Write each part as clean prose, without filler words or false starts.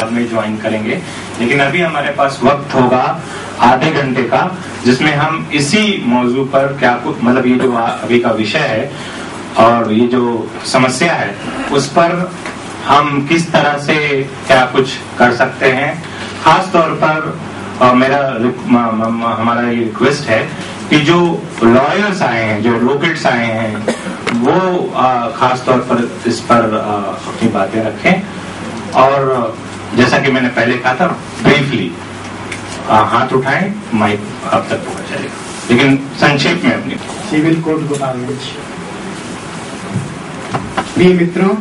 में ज्वाइन करेंगे, लेकिन अभी हमारे पास वक्त होगा आधे घंटे का, जिसमें हम इसी मौजू पर क्या कुछ मतलब ये जो अभी का विषय है और ये जो समस्या है उस पर हम किस तरह से क्या कुछ कर सकते हैं। खास तौर पर हमारा ये रिक्वेस्ट है कि जो लॉयर्स आए हैं, जो एडवोकेट्स आए हैं, वो खास तौर पर इस पर अपनी बातें रखें। और जैसा कि मैंने पहले कहा था, ब्रीफली हाथ उठाएं, माइक आप तक पहुंच जाएगा, लेकिन संक्षेप में अपनी। Civil code Gopalganj. प्रिय मित्रों,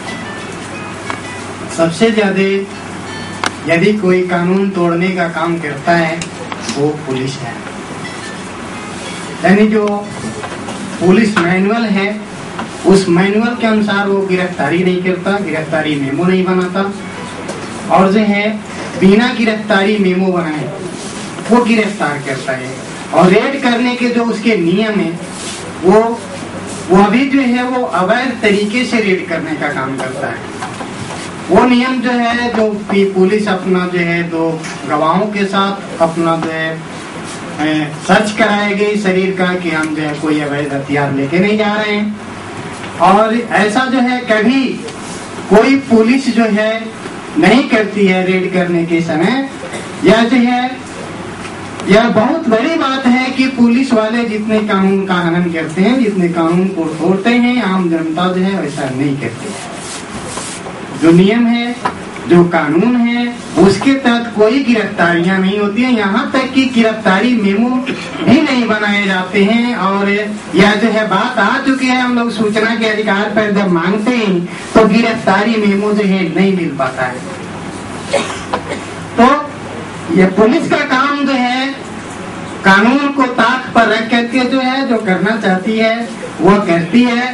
सबसे ज्यादा यदि कोई कानून तोड़ने का काम करता है वो पुलिस है। यानी जो पुलिस मैनुअल है उस मैनुअल के अनुसार वो गिरफ्तारी नहीं करता, गिरफ्तारी मेमो नहीं बनाता, और जो है बिना गिरफ्तारी मेमो बनाए वो गिरफ्तार करता है। और रेड करने के जो उसके नियम है वो अभी जो है वो अवैध तरीके से रेड करने का काम करता है। वो नियम जो है, जो पुलिस अपना जो है दो गवाहों के साथ अपना जो है सर्च कराएगी शरीर का कि हम जो है कोई अवैध हथियार लेके नहीं जा रहे हैं। और ऐसा जो है कभी कोई पुलिस जो है नहीं करती है रेड करने के समय। यह जो है यह बहुत बड़ी बात है कि पुलिस वाले जितने कानून का हनन करते हैं, जितने कानून को तोड़ते हैं, आम जनता जो है वैसा नहीं करती है। जो नियम है, जो कानून है, उसके तहत कोई गिरफ्तारियां नहीं होती हैं। यहाँ तक कि गिरफ्तारी मेमो भी नहीं बनाए जाते हैं। और यह जो है बात आ चुकी है, हम लोग सूचना के अधिकार पर जब मांगते हैं तो गिरफ्तारी मेमो जो है नहीं मिल पाता है। तो यह पुलिस का काम जो है कानून को ताक पर रख करके जो है जो करना चाहती है वो करती है।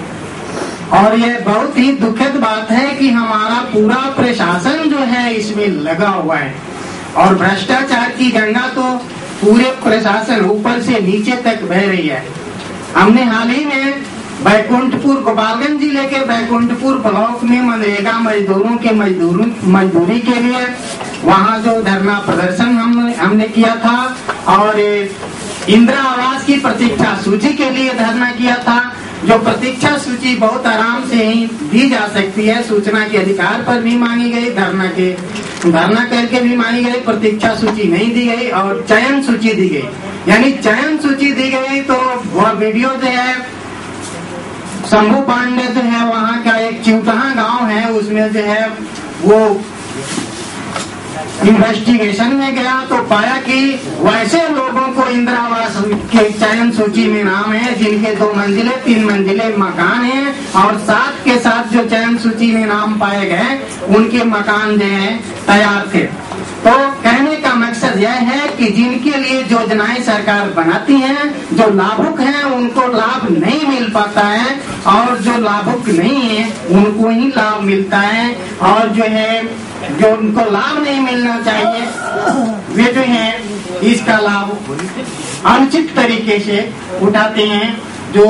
और यह बहुत ही दुखद बात है कि हमारा पूरा प्रशासन जो है इसमें लगा हुआ है। और भ्रष्टाचार की गंगा तो पूरे प्रशासन ऊपर से नीचे तक बह रही है। हमने हाल ही में बैकुंठपुर, गोपालगंज जिले के बैकुंठपुर ब्लॉक में मनरेगा मजदूरों के मजदूरी के लिए वहाँ जो धरना प्रदर्शन हमने किया था, और इंदिरा आवास की प्रतीक्षा सूची के लिए धरना किया था। जो प्रतीक्षा सूची बहुत आराम से ही दी जा सकती है, सूचना के अधिकार पर भी मांगी गई, धरना करके भी मांगी गई, प्रतीक्षा सूची नहीं दी गई और चयन सूची दी गई। यानी चयन सूची दी गई तो वह वीडियो जो है शंभू पांडे जो है वहाँ का एक चिवटहा गांव है, उसमें जो है वो इन्वेस्टिगेशन में गया तो पाया कि वैसे लोगों को इंदिरा आवास के चयन सूची में नाम है जिनके 2 मंजिले 3 मंजिले मकान हैं, और साथ के साथ जो चयन सूची में नाम पाए गए उनके मकान जो है तैयार थे। तो कहने का मकसद यह है कि जिनके लिए योजनाएं सरकार बनाती है, जो लाभुक हैं उनको लाभ नहीं मिल पाता है, और जो लाभुक नहीं है उनको ही लाभ मिलता है। और जो है जो उनको लाभ नहीं मिलना चाहिए वे जो है इसका लाभ अनुचित तरीके से उठाते हैं। जो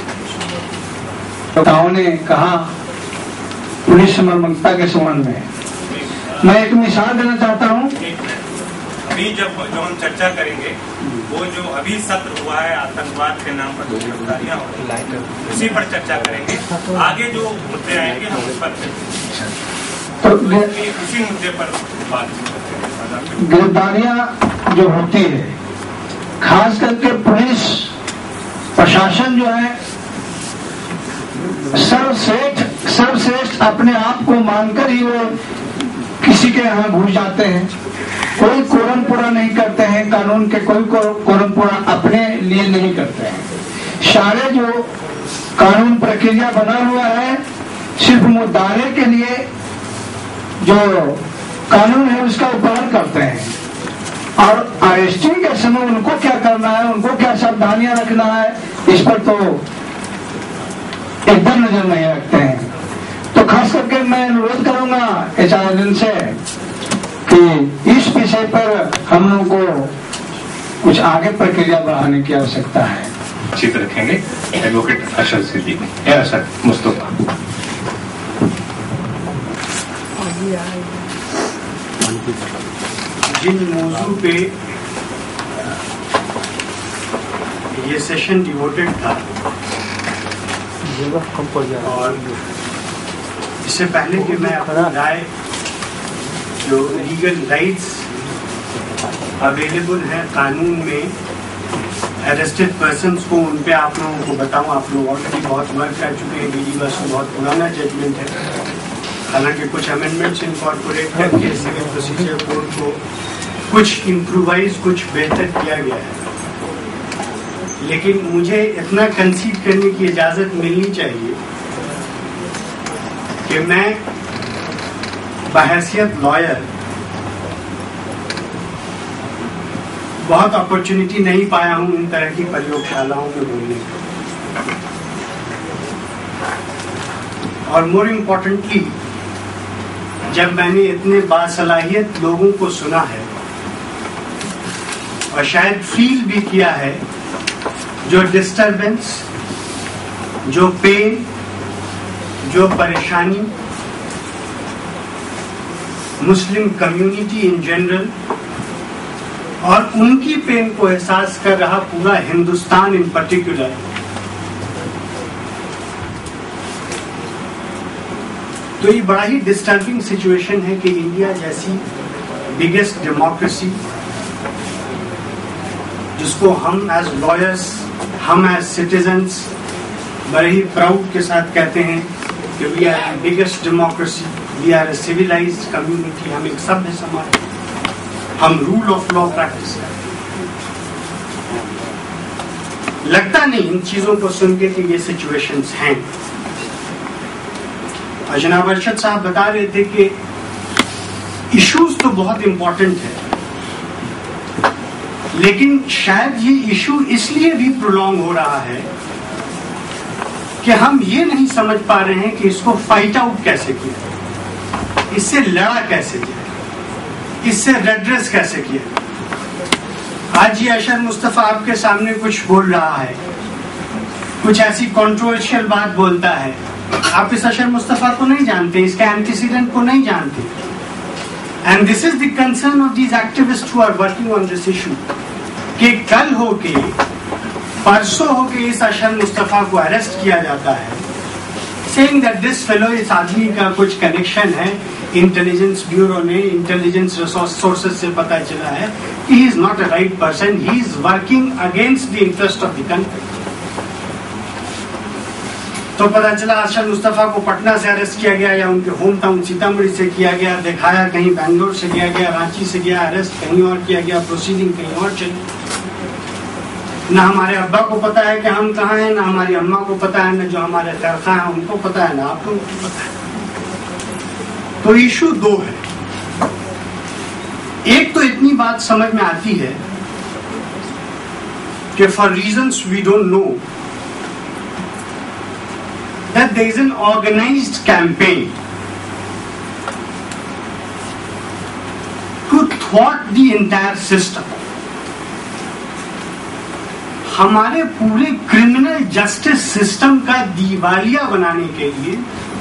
नेताओं ने कहा पुलिस समर्पणता के संबंध में मैं एक मिसाल देना चाहता हूँ। अभी जो हम चर्चा करेंगे वो जो अभी सत्र हुआ है आतंकवाद के नाम पर गिरफ्तारियां हो रही, उसी पर चर्चा करेंगे। आगे जो मुद्दे आएंगे हम उस पर तो उसी मुद्दे पर बात। गिरफ्तारियां जो होती है, खास करके पुलिस प्रशासन जो है सर्वश्रेष्ठ अपने आप को मानकर ही वो किसी के यहाँ घुस जाते हैं। कोई कोरम पूरा नहीं करते हैं कानून के, कोई कोरम पूरा अपने लिए नहीं करते हैं। सारे जो कानून प्रक्रिया बना हुआ है सिर्फ मुद्दारे के लिए जो कानून है उसका उपयोग करते हैं। और अरेस्टिंग के समय उनको क्या करना है, उनको क्या सावधानियां रखना है, इस पर तो एकदम नजर नहीं रखते हैं। तो खास करके मैं अनुरोध करूंगा एचआरएन से कि इस विषय पर हम लोगों को कुछ आगे प्रक्रिया बढ़ाने की आवश्यकता है। चित्र रखेंगे एडवोकेट अशर सिद्दीकी या अशर मुस्तफा। जिन मौजू पे ये सेशन डिवोटेड था, और इससे पहले कि मैं अपना राय जो लीगल राइट्स अवेलेबल हैं कानून में अरेस्टेड पर्सन्स को, उन पे आप लोगों को बताऊं, आप लोग ऑलरेडी बहुत वर्क कर चुके हैं। डीडी बस बहुत पुराना जजमेंट है, हालांकि कुछ अमेंडमेंट्स इनकॉर्पोरेट करके सिविल प्रोसीजर कोड को कुछ इम्प्रूवाइज, कुछ बेहतर किया गया है। लेकिन मुझे इतना कंसीड करने की इजाजत मिलनी चाहिए कि मैं बहैसियत लॉयर बहुत अपॉर्चुनिटी नहीं पाया हूं इन तरह की प्रयोगशालाओं में बोलने की, और मोर इम्पोर्टेंटली जब मैंने इतने बासलाहियत लोगों को सुना है और शायद फील भी किया है, जो डिस्टरबेंस, जो पेन, जो परेशानी मुस्लिम कम्युनिटी इन जनरल और उनकी पेन को एहसास कर रहा पूरा हिंदुस्तान इन पर्टिकुलर, तो ये बड़ा ही डिस्टर्बिंग सिचुएशन है कि इंडिया जैसी बिगेस्ट डेमोक्रेसी, जिसको हम एज लॉयर्स, हम एज सिटीजन्स बड़े ही प्राउड के साथ कहते हैं कि we are the biggest democracy, we are a civilised community, हम एक सभ्य समाज, हम रूल ऑफ लॉ प्रैक्टिस करते हैं। लगता नहीं इन चीजों को सुन के कि ये सिचुएशंस हैं। और जनाब अरशद साहब बता रहे थे कि इश्यूज तो बहुत इंपॉर्टेंट है, लेकिन शायद ये इशू इसलिए भी प्रोलॉन्ग हो रहा है कि हम ये नहीं समझ पा रहे हैं कि इसको फाइट आउट कैसे किया, इससे लड़ा कैसे किया, इससे रेड्रेस कैसे किया। आज ये अशर मुस्तफा आपके सामने कुछ बोल रहा है, कुछ ऐसी कंट्रोवर्शियल बात बोलता है, आप इस अशर मुस्तफा को नहीं जानते, इसके एंटीसीडेंट को नहीं जानते, and this is the concern of these activist who are working on this issue, कि कल होके, परसों होके इस अशर मुस्तफा को अरेस्ट किया जाता है, सेइंग दैट दिस फेलो, इस आदमी का कुछ कनेक्शन है, इंटेलिजेंस ब्यूरो ने, इंटेलिजेंस सोर्सेज से पता चला है कि he is not a right person, he is working against the interest of the country. तो पता चला अशर मुस्तफा को पटना से अरेस्ट किया गया या उनके होम टाउन सीतामढ़ी से किया गया, दिखाया कहीं बैंगलोर से किया गया, रांची से गया, अरेस्ट कहीं और किया गया, प्रोसीडिंग कहीं और चली। ना हमारे अब्बा को पता है कि हम कहाँ हैं, ना हमारी अम्मा को पता है, ना जो हमारे खैरखा हैं उनको पता है, ना आप लोगों को पता है। तो इशू दो है। एक तो इतनी बात समझ में आती है कि for reasons we don't know that there is an organized campaign to thwart the entire system. हमारे पूरे क्रिमिनल जस्टिस सिस्टम का दिवालिया बनाने के लिए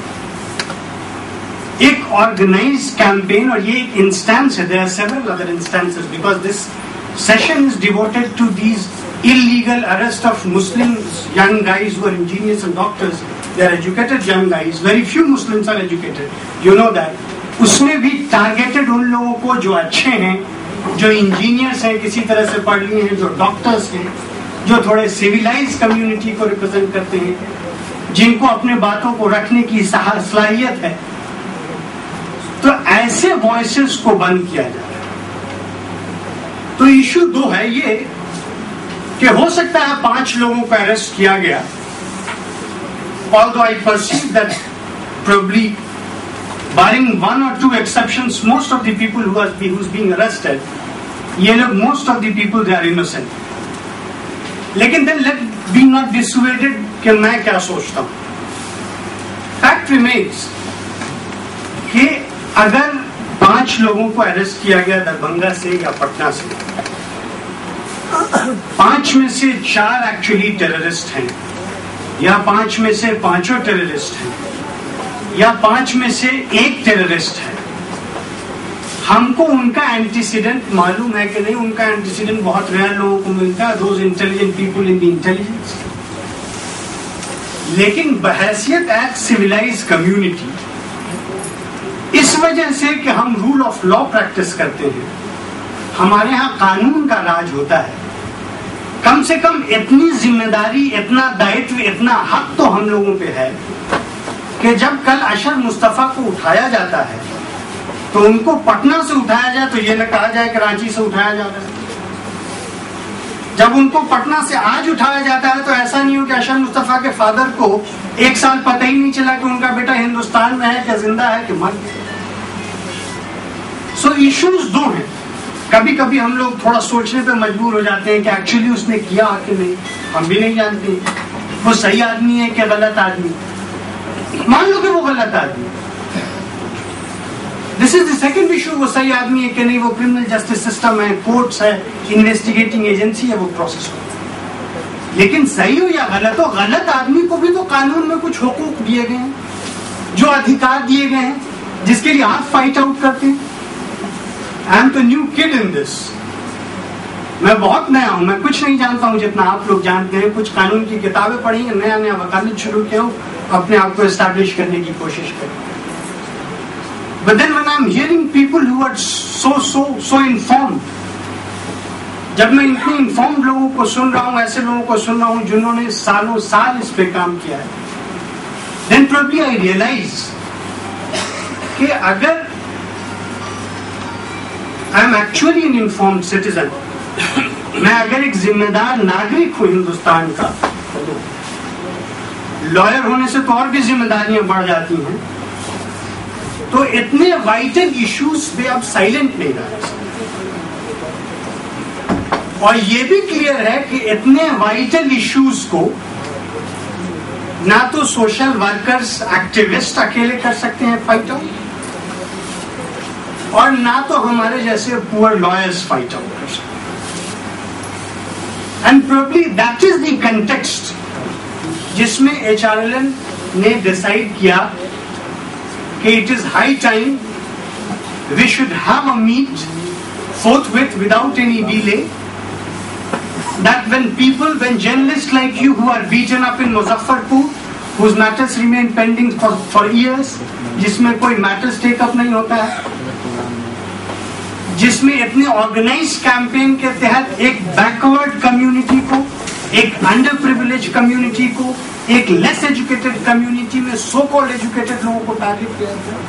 एक ऑर्गेनाइज्ड कैंपेन, और ये एक इंस्टेंस है, there are several other instances, because this session is devoted to these illegal arrest of Muslims, young guys who are engineers and doctors. They are educated young guys. Very few Muslims are educated. You know that. उसमें भी targeted उन लोगों को जो अच्छे हैं, जो engineers हैं, किसी तरह से पढ़ लिए हैं, जो डॉक्टर्स हैं, जो थोड़े सिविलाइज कम्युनिटी को रिप्रेजेंट करते हैं, जिनको अपने बातों को रखने की सलाहियत है। तो ऐसे वॉइसेस को बंद किया जा रहा है। तो इशू दो है ये कि हो सकता है 5 लोगों को अरेस्ट किया गया, although I perceive that probably barring 1 or 2 exceptions, most of the people who's being arrested, ये लोग most of the people they are innocent. लेकिन then let be not dissuaded कि मैं क्या सोचता हूं। Fact remains कि अगर 5 लोगों को अरेस्ट किया गया दरभंगा से या पटना से, 5 में से 4 एक्चुअली टेररिस्ट हैं, या 5 में से 5 टेररिस्ट हैं, या 5 में से 1 टेररिस्ट है, हमको उनका एंटीसीडेंट मालूम है कि नहीं? उनका एंटीसीडेंट बहुत रेयर लोगों को मिलता है, those intelligent people in the intelligence. लेकिन बहैसियत एज सिविलाइज कम्युनिटी, इस वजह से कि हम रूल ऑफ लॉ प्रैक्टिस करते हैं, हमारे यहाँ कानून का राज होता है, कम से कम इतनी जिम्मेदारी, इतना दायित्व, इतना हक तो हम लोगों पे है कि जब कल अशर मुस्तफा को उठाया जाता है तो उनको पटना से उठाया जाए तो ये न कहा जाए कि रांची से उठाया जा रहा है। जब उनको पटना से आज उठाया जाता है तो ऐसा नहीं हो कि अशर मुस्तफा के फादर को 1 साल पता ही नहीं चला कि उनका बेटा हिंदुस्तान में है, कि जिंदा है, कि मर गया। सो इश्यूज दो हैं। कभी कभी हम लोग थोड़ा सोचने पे मजबूर हो जाते हैं कि एक्चुअली उसने किया कि नहीं, हम भी नहीं जानते वो सही आदमी है कि गलत आदमी। मान लो कि वो गलत आदमी, this is the second issue, वो सही आदमी है कि नहीं, वो क्रिमिनल जस्टिस सिस्टम है, कोर्ट्स है, इन्वेस्टिगेटिंग एजेंसी है, वो प्रोसेस हो। लेकिन सही हो या गलत हो, गलत आदमी को भी तो कानून में कुछ हुकूक दिए गए हैं, जो अधिकार दिए गए हैं, जिसके लिए आप फाइट आउट करते हैं। I am the new kid in this, मैं बहुत नया हूं, मैं कुछ नहीं जानता हूं जितना आप लोग जानते हैं। कुछ कानून की किताबें पढ़ी हैं, नया नया वकालत शुरू किया हूं, अपने आप को एस्टैब्लिश करने की कोशिश करें। But then when I'm hearing people who are so informed, जब मैं इतने इन्फॉर्म्ड लोगों को सुन रहा हूं, ऐसे लोगों को सुन रहा हूं जिन्होंने सालों साल इस पे काम किया है, then probably I realize कि अगर I am actually an informed citizen, मैं अगर एक जिम्मेदार नागरिक हूं हिंदुस्तान का, लॉयर होने से तो और भी जिम्मेदारियां बढ़ जाती हैं, तो इतने वाइटल इश्यूज पे अब साइलेंट नहीं रह सकते। और ये भी क्लियर है कि इतने वाइटल इश्यूज को ना तो सोशल वर्कर्स, एक्टिविस्ट अकेले कर सकते हैं फाइट आउट, और ना तो हमारे जैसे पुअर लॉयर्स फाइट आउट कर सकते। And probably that is the context जिसमें HRLN ने डिसाइड किया कि it is high time we should have a meet forthwith without any delay, that when journalists like you who are beaten up in Muzaffarpur, whose matters remain pending for years, जिसमें कोई matters take up नहीं होता है, जिसमें इतने organised campaign के तहत एक बैकवर्ड कम्युनिटी को, एक अंडर प्रिविलेज कम्युनिटी को, एक लेस एजुकेटेड कम्युनिटी में सो कॉल्ड एजुकेटेड लोगों को टारगेट किया गया।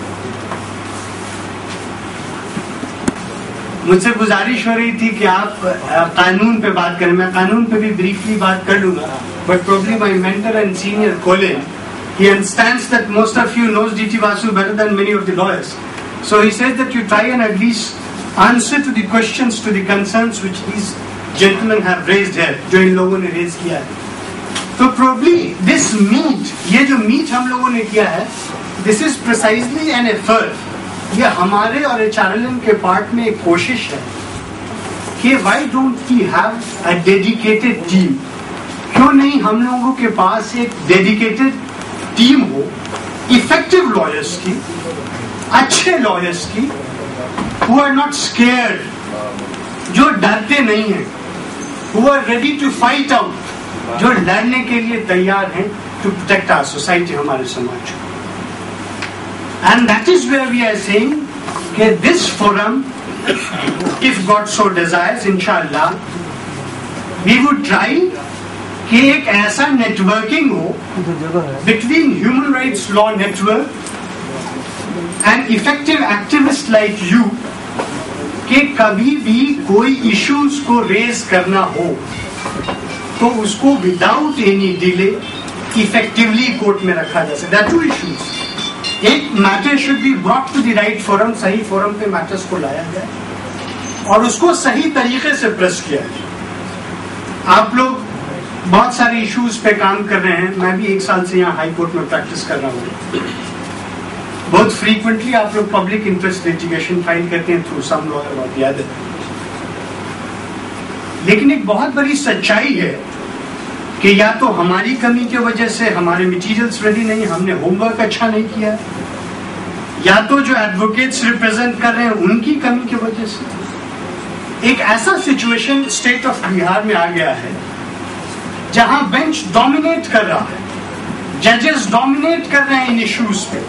मुझसे गुजारिश हो रही थी कि आप कानून पे बात करें, मैं कानून पे भी ब्रीफली बात कर लूंगा, but probably my mentor and senior Colin, he understands that most of you knows D.T. Vasu better than many of the lawyers, so he says that you try and at least answer to the questions, to the concerns which these gentlemen have raised here, जो इन लोगों ने raise किया है। तो probably this meet, ये जो meet हम लोगों ने किया है, this is precisely an effort, ये हमारे और HRLN के पार्ट में एक कोशिश है कि why don't we have a dedicated team, क्यों नहीं हम लोगों के पास एक डेडिकेटेड टीम हो, इफेक्टिव लॉयर्स की, अच्छे लॉयर्स की, who are not scared, जो डरते नहीं हैं, who are ready to fight out, जो लड़ने के लिए तैयार हैं, to protect our society, हमारे समाज को। And that is where we are saying कि this forum, if God so desires, inshallah, we would try कि एक ऐसा नेटवर्किंग हो between human rights law network and effective activists like you, कि कभी भी कोई इश्यूज को रेज करना हो तो उसको without any delay effectively court में रखा जा सकता है। टू इश्यूज, एक matter should be brought to the right forum, सही फोरम पे मैटर्स को लाया गया और उसको सही तरीके से प्रेस किया जाए। आप लोग बहुत सारे इश्यूज पे काम कर रहे हैं, मैं भी 1 साल से यहाँ हाई कोर्ट में प्रैक्टिस कर रहा हूँ। बहुत फ्रीक्वेंटली आप लोग पब्लिक इंटरेस्ट लिटिगेशन फाइल करते हैं थ्रू सम लॉयर और द अदर, लेकिन एक बहुत बड़ी सच्चाई है कि या तो हमारी कमी की वजह से हमारे मटेरियल्स रेडी नहीं, हमने होमवर्क अच्छा नहीं किया, या तो जो एडवोकेट्स रिप्रेजेंट कर रहे हैं उनकी कमी की वजह से। एक ऐसा सिचुएशन स्टेट ऑफ बिहार में आ गया है जहां बेंच डोमिनेट कर रहा है, जजेस डोमिनेट कर रहे हैं इन इश्यूज पे।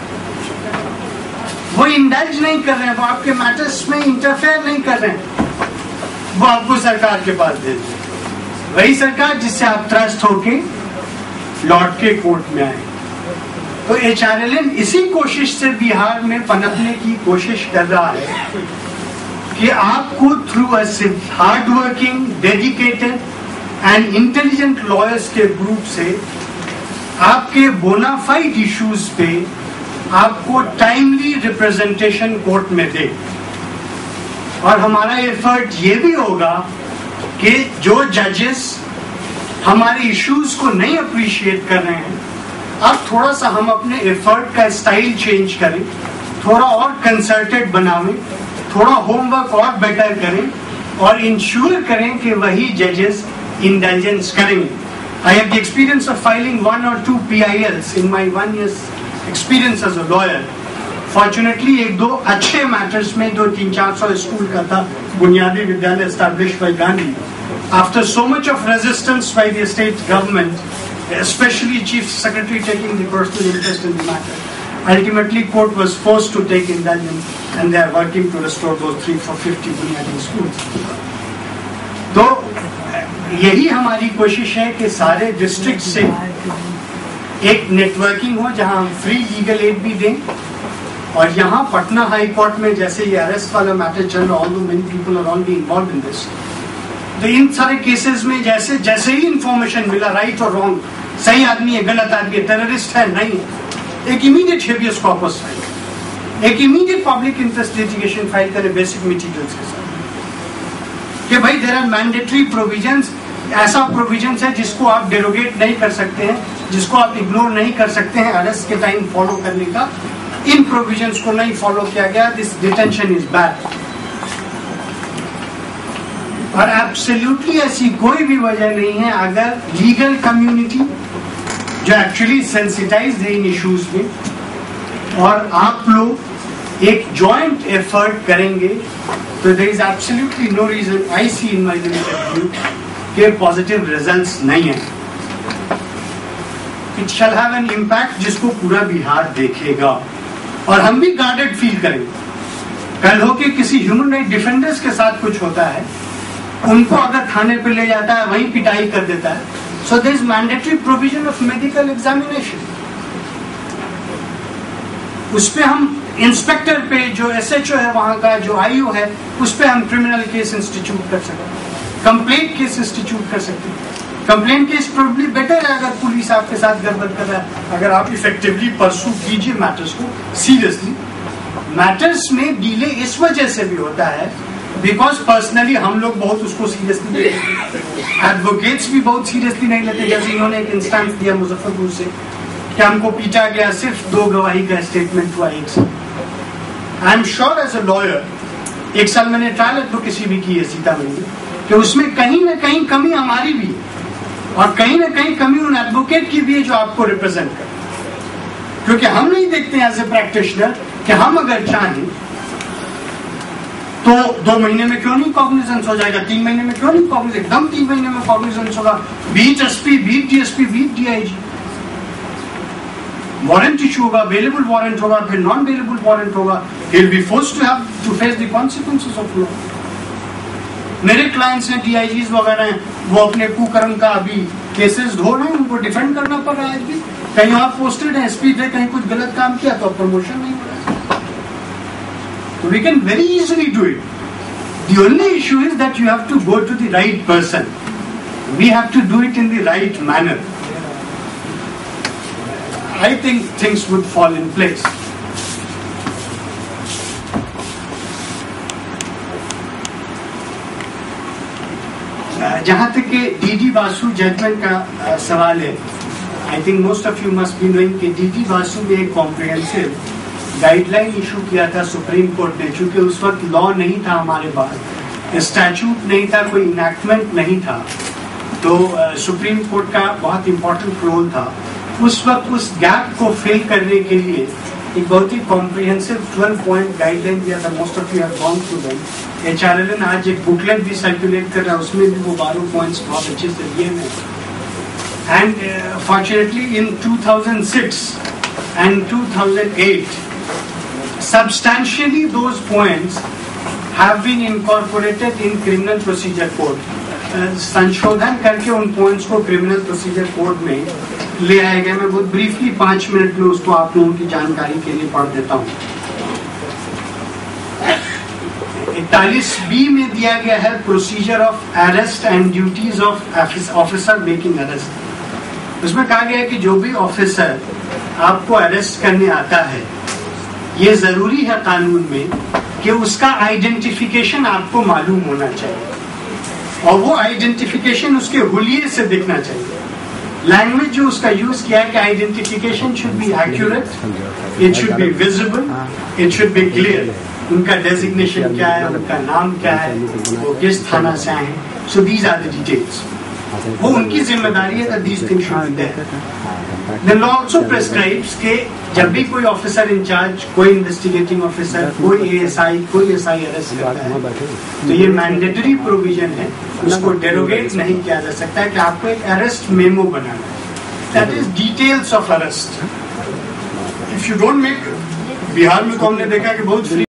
वो इंडल्ज नहीं कर रहे हैं, वो आपके मैटर्स में इंटरफेयर नहीं कर रहे हैं, वो आपको सरकार के पास भेज रहे हैं। वही सरकार जिससे आप ट्रस्ट होके लौट के कोर्ट में आए। तो HRLN इसी कोशिश से बिहार में पनपने की कोशिश कर रहा है कि आपको through a hard working, dedicated and intelligent lawyers के ग्रुप से आपके बोनाफाइड इश्यूज पे आपको टाइमली रिप्रेजेंटेशन कोर्ट में दे। और हमारा एफर्ट ये भी होगा कि जो जजेस हमारे इश्यूज को नहीं अप्रिशिएट कर रहे हैं, अब थोड़ा सा हम अपने एफर्ट का स्टाइल चेंज करें, थोड़ा और कंसर्टेड बनावें, थोड़ा होमवर्क और बेटर करें और इंश्योर करें कि वही जजेस इंडल्जेंस करेंगे। I have the experience of filing 1 or 2 PILs in my 1 year experience as a lawyer. Fortunately 1-2 अच्छे मैटर्स में 200-300-400 स्कूल का था बुनियादी विद्यालय established by Gandhi. After so much of resistance by the state government, especially Chief Secretary taking the personal interest in the matter, ultimately court was forced to take indulgence and they are working to restore those 350 बुनियादी schools. तो यही हमारी कोशिश है कि सारे district से एक नेटवर्किंग हो जहां हम फ्री लीगल एड भी दें। और यहाँ पटना हाई कोर्ट में जैसे ये अरेस्ट वाला मैटर चल रहा, although many people are already involved in this, तो इन सारे केसेस में जैसे जैसे ही इंफॉर्मेशन मिला, राइट और रॉन्ग, सही आदमी है, गलत आदमी है, टेररिस्ट है, नहीं है, एक इमीडिएट हेबियस कॉर्पस फाइल, एक immediate public interest litigation file करें बेसिक मटेरियल्स के साथ कि भाई देयर आर मैंडेटरी प्रोविजंस। ऐसा प्रोविजंस है जिसको आप डेरोगेट नहीं कर सकते हैं, जिसको आप इग्नोर नहीं कर सकते हैं अरेस्ट के टाइम फॉलो करने का। इन प्रोविजंस को नहीं फॉलो किया गया, दिस डिटेंशन इज बैड। और एब्सोल्युटली ऐसी कोई भी वजह नहीं है अगर लीगल कम्युनिटी जो एक्चुअली सेंसिटाइज्ड है इन इश्यूज में और आप लोग एक जॉइंट एफर्ट करेंगे तो there is absolutely no reason I see in my limited view के पॉजिटिव रिजल्ट्स नहीं है। It shall have an impact जिसको पूरा बिहार देखेगा और हम भी गार्डेड फील करेंगे। कल हो के किसी ह्यूमन राइट डिफेंडर्स के साथ कुछ होता है, उनको अगर थाने पे ले जाता है, वहीं पिटाई कर देता है, so there is mandatory provision of medical examination. उस पे हम इंस्पेक्टर पे, जो SHO है वहां का, जो IO है, उस पे हम क्रिमिनल केस इंस्टीट्यूट कर सकते हैं, कंप्लेंट केस इंस्टीट्यूट कर सकते हैं। कंप्लेंट केस प्रोबेबली बेटर है अगर पुलिस आपके साथ गड़बड़ कर रहा है, अगर आप इफेक्टिवली परसू कीजिए मैटर्स को सीरियसली। मैटर्स में डिले इस वजह से भी होता है बिकॉज पर्सनली हम लोग बहुत उसको सीरियसली नहीं लेते, एडवोकेट्स भी बहुत सीरियसली नहीं लेते। जैसे इन्होंने एक इंस्टेंस दिया मुजफ्फरपुर से कि हमको पीटा गया, सिर्फ 2 गवाही का स्टेटमेंट हुआ एक साल। I am sure as a lawyer, 1 साल मैंने ट्रायल एडवोकेसी भी की है सीतामढ़ी में, कि उसमें कहीं ना कहीं कमी हमारी भी है और कहीं ना कहीं कमी उन एडवोकेट की भी है जो आपको रिप्रेजेंट कर, क्योंकि हम नहीं देखते एज ए प्रैक्टिशनर कि हम अगर चाहें तो 2 महीने में क्यों नहीं कॉग्निजेंस हो जाएगा, 3 महीने में क्यों नहीं कॉग्निजेंस, एकदम 3 महीने में कॉग्निजेंस होगा। Beat SP, beat DSP, beat DIG, warrant issue होगा, अवेलेबल वारंट होगा, फिर नॉन अवेलेबल वारंट होगा, he will be forced to have to face the consequences of law। मेरे क्लाइंट्स हैं, DIGs वगैरह हैं, वो अपने कुकर्म का अभी केसेस ढो रहे हैं, उनको डिफेंड करना पड़ रहा है। भी कहीं और पोस्टेड है, SP थे, कहीं कुछ गलत काम किया तो प्रमोशन नहीं हो रहा है। तो we can very easily do it. The only issue is that you have to go to the right person. We have to do it in the right manner. I think things would fall in place. जहां तक कि DD Vasu judgement का सवाल है, I think most of you must be knowing कि DD Vasu में एक comprehensive guideline issue किया था सुप्रीम कोर्ट ने। चूंकि उस वक्त लॉ नहीं था हमारे पास, स्टैट्यूट नहीं था, कोई इनैक्टमेंट नहीं था, तो सुप्रीम कोर्ट का बहुत इंपॉर्टेंट रोल था उस वक्त। उस गैप को फिल करने के लिए एक बहुत ही कॉम्प्रिहेंसिव 12 पॉइंट गाइडलाइन दिया था, most of you have gone through them. HRLN आज एक बुकलेट भी सर्कुलेट कर रहा है, उसमें भी वो 12 पॉइंट्स बहुत अच्छे से दिए हैं। And fortunately in 2006 and 2008 substantially those points have been incorporated in criminal procedure code. संशोधन करके उन पॉइंट्स को क्रिमिनल प्रोसीजर कोड में ले आए गए। मैं बहुत ब्रीफली 5 मिनट में उसको आप लोगों की जानकारी के लिए पढ़ देता हूँ। 41B में दिया गया है procedure of arrest and duties of officer making arrest. उसमें कहा गया है कि जो भी ऑफिसर आपको अरेस्ट करने आता है, ये जरूरी है कानून में कि उसका आइडेंटिफिकेशन आपको मालूम होना चाहिए, और वो आइडेंटिफिकेशन उसके हुलिये से दिखना चाहिए। लैंग्वेज जो उसका यूज किया है कि identification should be accurate, it should be visible, it should be clear. उनका डेजिग्नेशन क्या है, उनका नाम क्या है, वो किस थाना से आए हैं, so these are the details. वो उनकी जिम्मेदारी है, these things should be there. The law also prescribes कि जब भी कोई ऑफिसर इंचार्ज, कोई इन्वेस्टिगेटिंग ऑफिसर, कोई ASI, कोई SI अरेस्ट करता है, तो ये मैंडेटरी प्रोविजन है, उसको डेरोगेट नहीं किया जा सकता है कि आपको एक अरेस्ट मेमो बनाना है। That is details of arrest. If you don't make, Bihar में तो हमने देखा कि बहुत